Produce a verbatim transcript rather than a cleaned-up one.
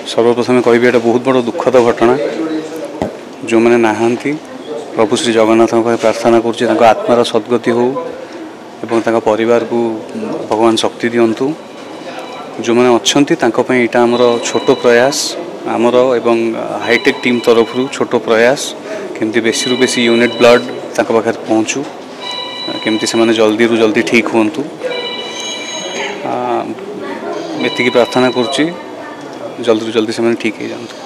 सर्वप्रथम कहि एटा बहुत बड़ दुखद घटना जो मैंने नहांती प्रभु श्री जगन्नाथ प्रार्थना करुच्ची आत्मार सद्गति हो एवं परिवार को भगवान शक्ति दिंतु जो मैंने अच्छा यहाँ आमर छोट प्रयास आमर एवं हाईटेक टीम तरफ छोट प्रयास केमती बेसी रु बेसी यूनिट ब्लड पाखे पहुँचू केमती से जल्दी रु जल्दी ठीक हूँ एति प्रार्थना करुच्ची जल्दी रु जल्दी से ठीक हो जातु।